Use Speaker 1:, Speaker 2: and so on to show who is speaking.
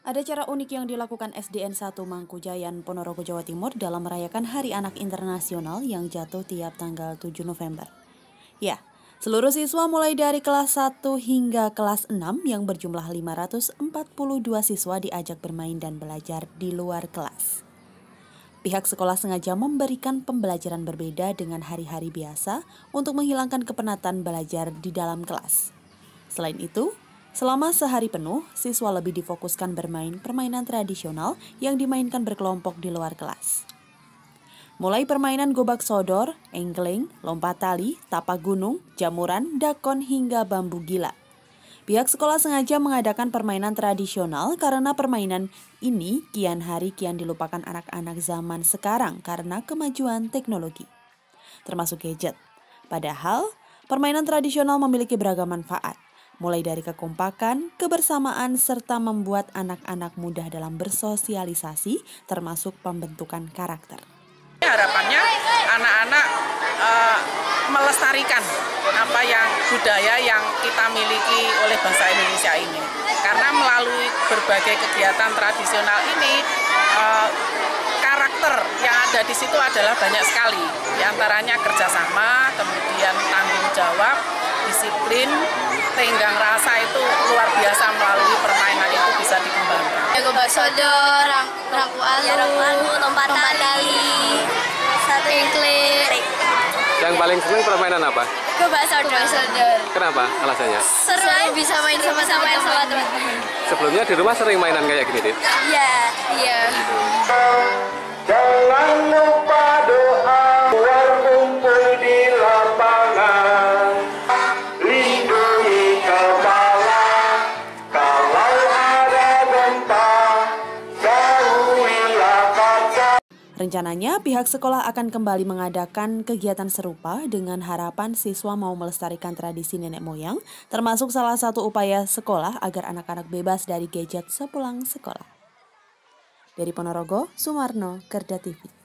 Speaker 1: Ada cara unik yang dilakukan SDN 1 Mangkujayan, Ponorogo, Jawa Timur dalam merayakan Hari Anak Internasional yang jatuh tiap tanggal 7 November. Ya, seluruh siswa mulai dari kelas 1 hingga kelas 6 yang berjumlah 542 siswa diajak bermain dan belajar di luar kelas. Pihak sekolah sengaja memberikan pembelajaran berbeda dengan hari-hari biasa untuk menghilangkan kepenatan belajar di dalam kelas. Selain itu, selama sehari penuh, siswa lebih difokuskan bermain permainan tradisional yang dimainkan berkelompok di luar kelas. Mulai permainan gobak sodor, engkleng, lompat tali, tapak gunung, jamuran, dakon hingga bambu gila. Pihak sekolah sengaja mengadakan permainan tradisional karena permainan ini kian hari kian dilupakan anak-anak zaman sekarang karena kemajuan teknologi, termasuk gadget. Padahal, permainan tradisional memiliki beragam manfaat, mulai dari kekompakan, kebersamaan, serta membuat anak-anak mudah dalam bersosialisasi, termasuk pembentukan karakter.
Speaker 2: Harapannya anak-anak melestarikan apa yang budaya yang kita miliki oleh bangsa Indonesia ini. Karena melalui berbagai kegiatan tradisional ini, karakter yang ada di situ adalah banyak sekali. Di antaranya kerjasama, kemudian tanggung jawab, disiplin, tenggang rasa itu luar biasa melalui permainan itu bisa dikembangkan.
Speaker 3: Gobak sodor, rangku alu, lompat tali, engkleng.
Speaker 4: Yang paling senang permainan apa?
Speaker 3: Gobak sodor.
Speaker 4: Kenapa alasannya?
Speaker 3: Seru, bisa main sama-sama teman-teman.
Speaker 4: Sebelumnya di rumah sering mainan kayak gini, Dit?
Speaker 3: Iya.
Speaker 5: Jangan lupa doa, berkumpul di lapangan. Lindungi kepala, kalau ada gempa, jauhilah kaca.
Speaker 1: Rencananya, pihak sekolah akan kembali mengadakan kegiatan serupa dengan harapan siswa mau melestarikan tradisi nenek moyang, termasuk salah satu upaya sekolah agar anak-anak bebas dari gadget sepulang sekolah. Dari Ponorogo, Sumarno, Kerda TV.